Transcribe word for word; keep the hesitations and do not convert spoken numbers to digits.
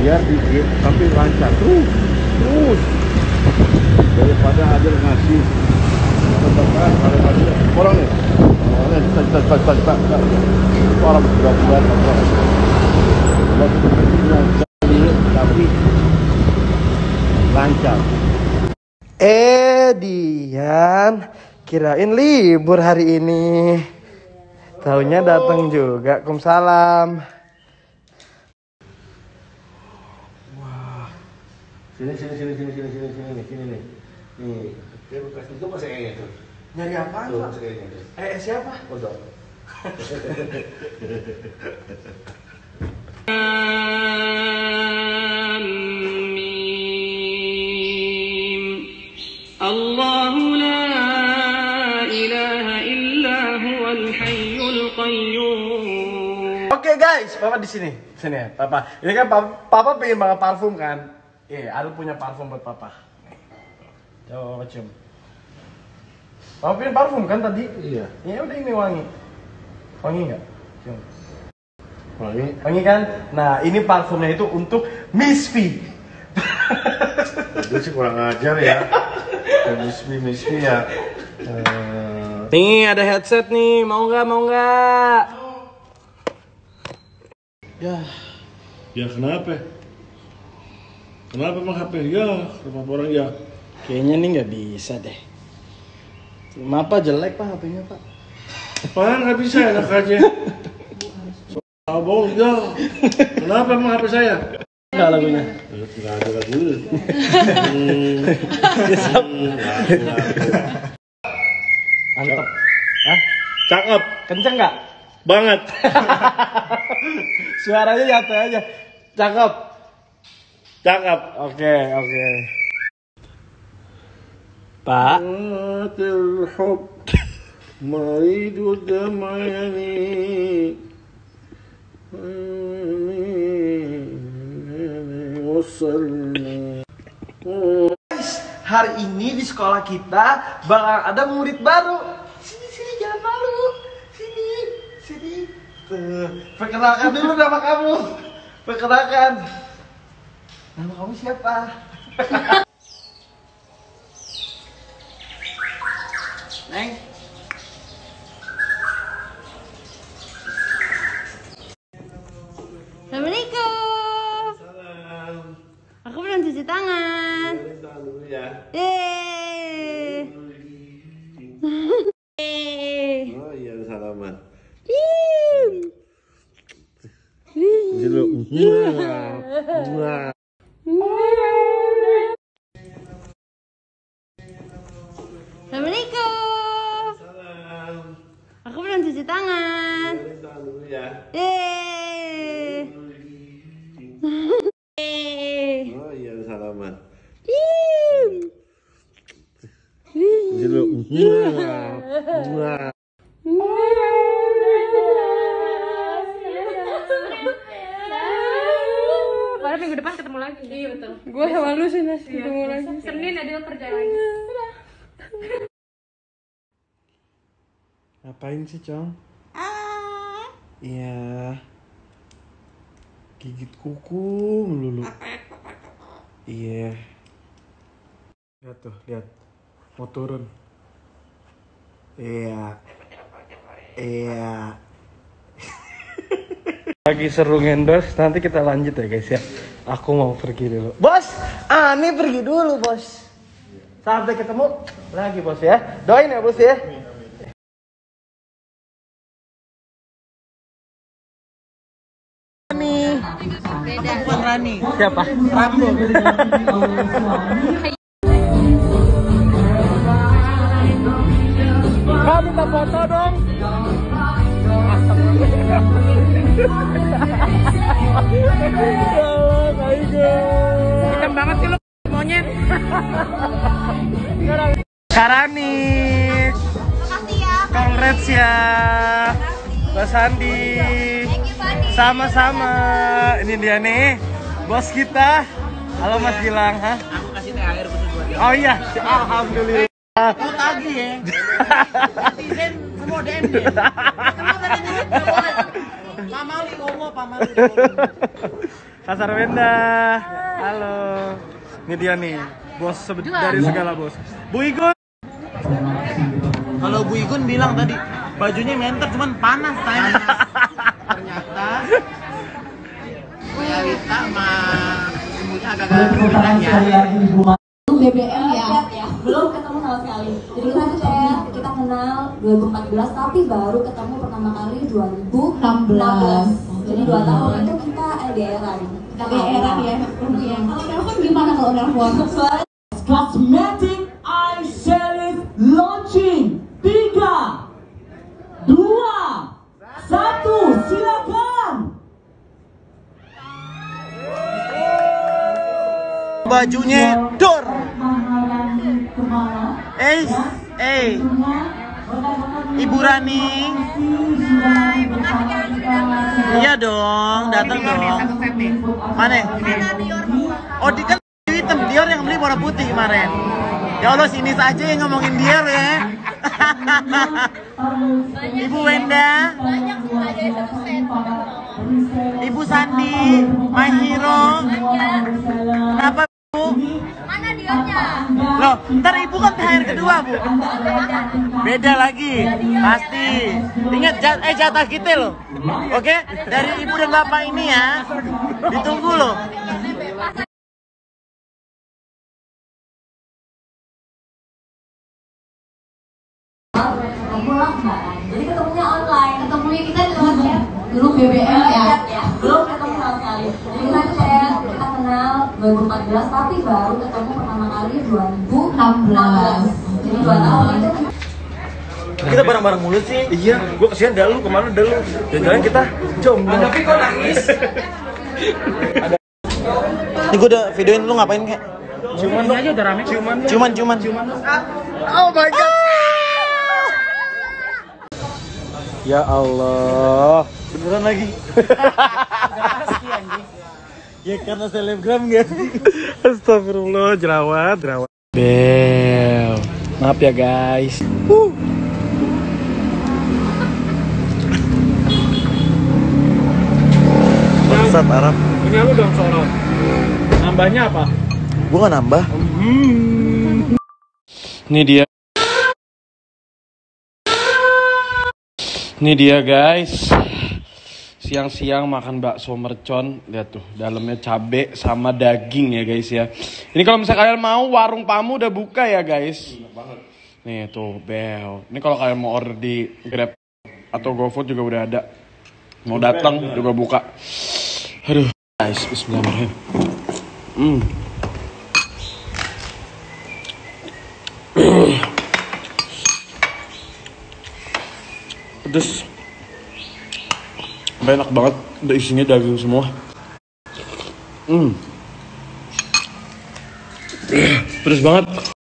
biar dikit tapi lancar terus terus daripada ada ngasih tebakan kalau ada orang nih orangnya kita kita kita kita kita orang bulan-bulan orang tapi lancar. Eh Dian, kirain libur hari ini. Taunya datang juga. Waalaikumsalam. Wah. Sini sini sini sini sini sini sini nih, sini nih. Nih, dia bekas itu masih kayaknya tuh. Nyari apaan, Tuh, Pak? masih kayaknya tuh. Eh, eh siapa? Udah. Allahu la ilaha illa huwal hayyul qayyum. Oke guys, Papa di sini. Sini ya, Papa. Ini kan Papa, Papa pengen banget parfum kan? Iya, Alu punya parfum buat Papa. Coba cium. Papa pengen parfum kan tadi? Iya. Ya udah ini wangi. Wangi enggak? Cium. Wangi. Wangi kan? Nah, ini parfumnya itu untuk Miss V. Itu sih kurang ajar ya. Mismi mismi ya. Uh... Nih ada headset nih, mau nggak? Mau nggak? Ya. Ya kenapa? Kenapa emang H P? Ya, kenapa orang ya? Kayaknya nih nggak bisa deh. Apa jelek Pak H P-nya Pak? Apaan nggak bisa enak aja. So, bohong ya. Kenapa emang H P saya? Enggak lagunya. Enggak ada lagu. Mantap. Hah? Cakep Kenceng nggak? banget. Suaranya nyata aja. Cakep. Cakep. Oke, oke. Pak. Matil hub maridu damayani. Guys, hari ini di sekolah kita bakal ada murid baru. Sini sini jangan malu. Sini sini. Tuh, perkenalkan dulu nama kamu. Perkenalkan. Nama kamu siapa? Neng. Assalamualaikum. Salam. Aku belum cuci tangan. Cuci tangan dulu ya. Yeay. Yeay. Oh iya, salaman. Yeay. Cuci dulu. Wah. Assalamualaikum. Salam. Aku belum cuci tangan. Cuci tangan dulu ya. Yeay. Yeay. Oh iya, salaman. Yeay. Cuci dulu. Wah. Padahal minggu depan ketemu lagi. Iya betul. Gue sama lu sih Nas ketemu lagi. Senin Adil kerja lagi. Ngapain sih, Cong? Iya. Gigit kuku melulu. Iya. Lihat tuh, lihat. Mau turun. Iya. Iya. Lagi seru ngendorse, nanti kita lanjut ya guys ya. Aku mau pergi dulu. Bos, Ani pergi dulu bos. Sampai ketemu lagi bos ya. Doain ya bos ya. Rani. Beda. Bukan Rani. Siapa? Rambo. Kak, minta foto dong. Hitam banget sih lu monyet. Karani. Makasih ya. Congrats ya. Mas Andi. Thank you Bani. Sama-sama. Ini dia nih, bos kita. Halo Mas Gilang, ha? Aku kasih T H R khusus buat dia. Oh iya, alhamdulillah. Mau tagih ya. Netizen semua D M dia. Kenapa tadi duit nggak boleh? Pamali Omo, Pamali Omo. Kasar Wenda. Halo. Ini dia nih, bos dari segala bos. Bu Igun. Kalau Bu Igun bilang tadi bajunya menter cuman panas saya. Ternyata realita mah semuanya agak-agak berbeda ya. B B M ya, ya, belum ketemu sama sekali. Jadi kita chat, kita kenal dua ribu empat belas tapi baru ketemu pertama kali dua ribu enam belas. Jadi dua tahun itu kita L D R-an. L D R-an ya. Kalau telepon gimana kalau telepon? Cosmetic Eye Series launching. Tiga, dua, satu, silakan. Bajunya dor. Eh, eh, Ibu Rani. Iya dong, datang dong. Mana? Oh, di kan hitam, Dior yang beli warna putih kemarin. Ya Allah, sini saja yang ngomongin Dior ya. Ibu Wenda, Ibu Sandi, My Hero. Kenapa Bu? Mana Diornya? Loh, ntar Ibu kan T H R kedua Bu. Beda lagi, pasti. Ingat jat eh jatah kita loh. Oke, dari Ibu dan Bapak ini ya. Ditunggu loh. Pulang mbak, jadi ketemunya online, ketemunya kita lewat chat dulu B B M ya, ya, belum ketemu sama sekali. Jadi kita chat, kita kenal dua ribu empat belas tapi baru ketemu pertama kali dua ribu enam belas. Jadi dua tahun itu Kita bareng-bareng mulu sih. Iya, gua kesian dah lu kemana dah lu. Jangan-jangan kita jomblo. Tapi kok nangis? Ini gue udah videoin lu ngapain kayak? Cuman lu aja udah rame. Cuman Cuman, cuman. cuman. Oh my god. Ya Allah. Beneran lagi. Ya karena selebgram gak sih? Astagfirullah, jerawat, jerawat. Bel. Maaf ya guys. Uh. Bangsat Arab. Ini lu dong sorot. Nambahnya apa? Gua gak nambah. Hmm. Ini dia. Ini dia guys. Siang-siang makan bakso mercon. Lihat tuh, dalamnya cabe sama daging ya guys ya. Ini kalau misalnya kalian mau, warung Pamu udah buka ya guys. Nih tuh, bel. Ini kalau kalian mau order di Grab atau GoFood juga udah ada. Mau datang juga buka. Aduh, guys, bismillahirrahmanirrahim. Hmm. Pedes. Enak banget, udah isinya daging semua. Hmm. Pedes banget.